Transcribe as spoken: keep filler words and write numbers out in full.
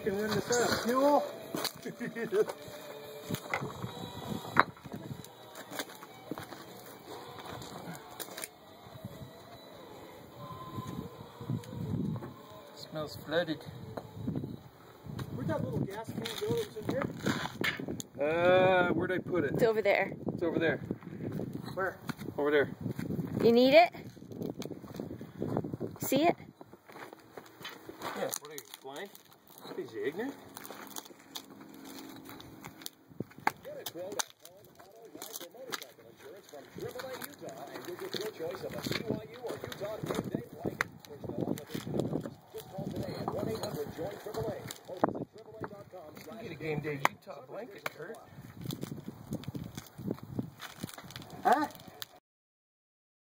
can run this up. Fuel. Smells flooded. Where'd that little gas can go that was in here? Uh, where'd I put it? It's over there. It's over there. Where? Over there. You need it? See it? Yeah, what are you, blind? Is you ignorant? Get a quote on home, auto, life, or motorcycle insurance from triple A Utah and you'll get your choice of a B Y U or Utah paid day blanket. There's no obligation to purchase. Just call today at one eight hundred join triple A or visit triple A dot com slash Get a game day Utah blanket, Kurt.